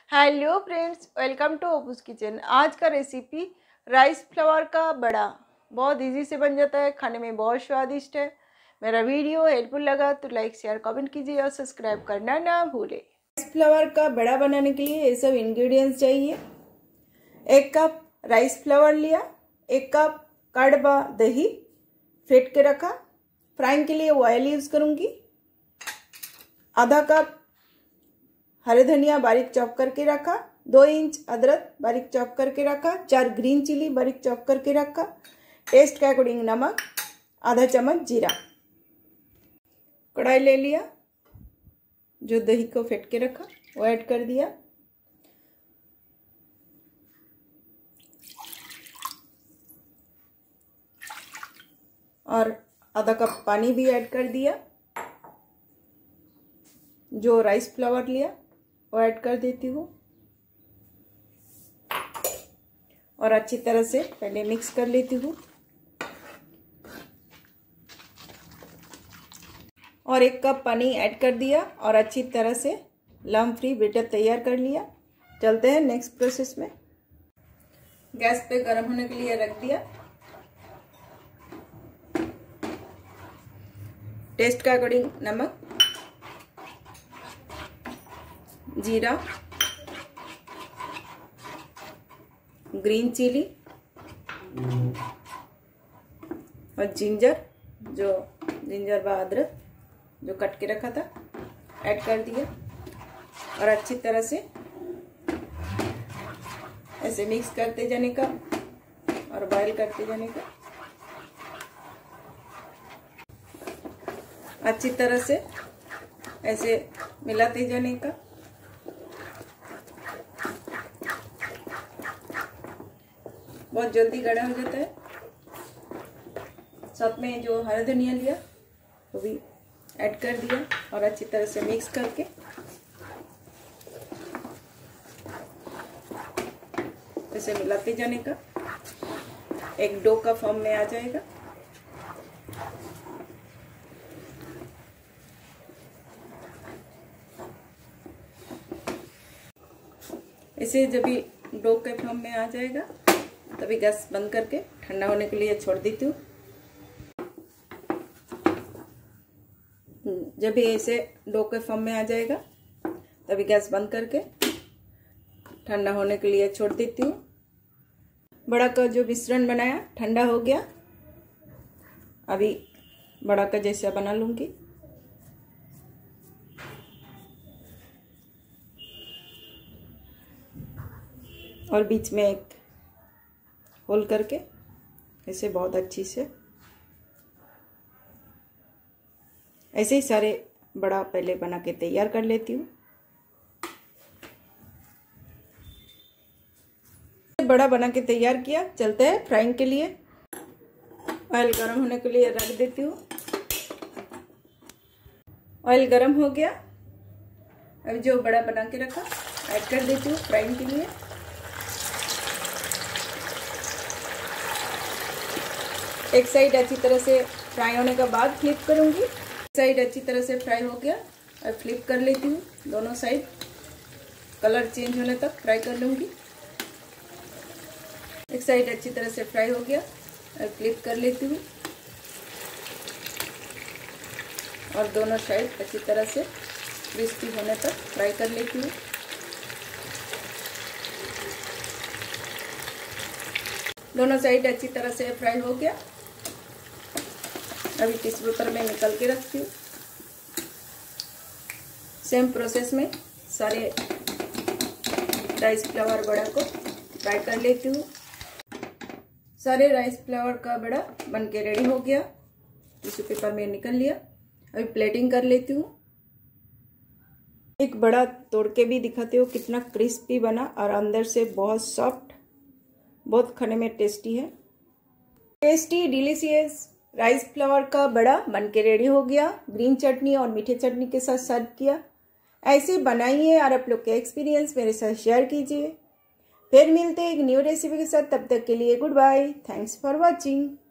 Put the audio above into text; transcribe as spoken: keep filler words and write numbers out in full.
Hello friends, welcome to Apu's kitchen. आज का recipe rice flour का बड़ा। बहुत इजी से बन जाता है, खाने में बहुत स्वादिष्ट है। मेरा वीडियो हेल्पफुल लगा तो लाइक शेयर कमेंट कीजिए और सब्सक्राइब करना ना भूलें। राइस फ्लावर का बड़ा बनाने के लिए ये सब इंग्रेडिएंट्स चाहिए। एक कप राइस फ्लावर लिया, एक कप कड़वा दही फेंट के रखा। फ्राइंग के लिए ऑयल यूज करूंगी। आधा कप हरे धनिया बारीक चॉप करके रखा। दो इंच अदरक बारीक चॉप करके रखा। चार ग्रीन चिली बारीक चॉप करके रखा। टेस्ट के अकॉर्डिंग नमक, आधा चम्मच जीरा। कढ़ाई ले लिया, जो दही को फेंट के रखा वो ऐड कर दिया। और आधा कप पानी भी ऐड कर दिया। जो राइस फ्लावर लिया वो ऐड कर देती हूँ और अच्छी तरह से पहले मिक्स कर लेती हूँ। और एक कप पानी ऐड कर दिया और अच्छी तरह से लम्प फ्री बैटर तैयार कर लिया। चलते हैं नेक्स्ट प्रोसेस में। गैस पे गर्म होने के लिए रख दिया। टेस्ट के अकॉर्डिंग नमक, जीरा, ग्रीन चिली और जिंजर, जो जिंजर व अदरक जो कट के रखा था ऐड कर दिया और अच्छी तरह से ऐसे मिक्स करते जाने का और बॉईल करते जाने का। अच्छी तरह से ऐसे मिलाते जाने का। बहुत जल्दी गाढ़ा हो जाता है। साथ में जो हरा धनिया लिया वो भी ऐड कर दिया और अच्छी तरह से मिक्स करके ऐसे मिलाते जाने का। एक डो का फॉर्म में आ जाएगा। इसे जब भी डो के फॉर्म में आ जाएगा तभी गैस बंद करके ठंडा होने के लिए छोड़ देती हूँ। जब भी ऐसे डो के फॉर्म में आ जाएगा तभी गैस बंद करके ठंडा होने के लिए छोड़ देती हूँ। बड़ा का जो मिश्रण बनाया ठंडा हो गया। अभी बड़ा का जैसा बना लूंगी। और बीच में एक होल करके ऐसे बहुत अच्छी से ऐसे ही सारे बड़ा पहले बना के तैयार कर लेती हूँ। बड़ा बना के तैयार किया। चलते हैं फ्राइंग के लिए। ऑयल गरम होने के लिए रख देती हूँ। ऑयल गरम हो गया। अब जो बड़ा बना के रखा ऐड कर देती हूँ फ्राइंग के लिए। एक साइड अच्छी तरह से फ्राई होने के बाद फ्लिप करूंगी। एक साइड अच्छी तरह से फ्राई हो गया और फ्लिप कर लेती हूँ। दोनों साइड कलर चेंज होने तक फ्राई कर लूंगी। एक साइड अच्छी तरह से फ्राई हो गया और फ्लिप कर लेती हूँ और दोनों साइड अच्छी तरह से क्रिस्पी होने तक फ्राई कर लेती हूँ। दोनों साइड अच्छी तरह से फ्राई हो गया। अभी टिश्यू पेपर में निकाल के रखती हूँ। सेम प्रोसेस में सारे राइस फ्लावर बड़ा को फ्राई कर लेती हूँ। सारे राइस फ्लावर का बड़ा बन के रेडी हो गया। टिश्यू पेपर में निकल लिया। अभी प्लेटिंग कर लेती हूँ। एक बड़ा तोड़ के भी दिखाती हूँ कितना क्रिस्पी बना और अंदर से बहुत सॉफ्ट, बहुत खाने में टेस्टी है। टेस्टी डिलीशियस राइस फ्लावर का बड़ा बनके रेडी हो गया। ग्रीन चटनी और मीठे चटनी के साथ सर्व किया। ऐसे बनाइए और आप लोग के एक्सपीरियंस मेरे साथ शेयर कीजिए। फिर मिलते हैं एक न्यू रेसिपी के साथ। तब तक के लिए good bye. Thanks for watching.